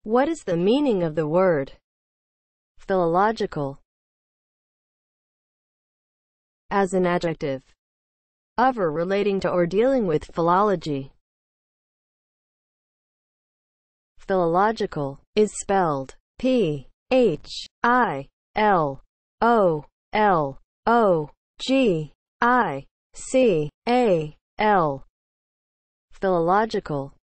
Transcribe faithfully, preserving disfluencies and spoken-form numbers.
What is the meaning of the word philological? As an adjective, of or relating to or dealing with philology. Philological is spelled P H I L O L O G I C A L. Philological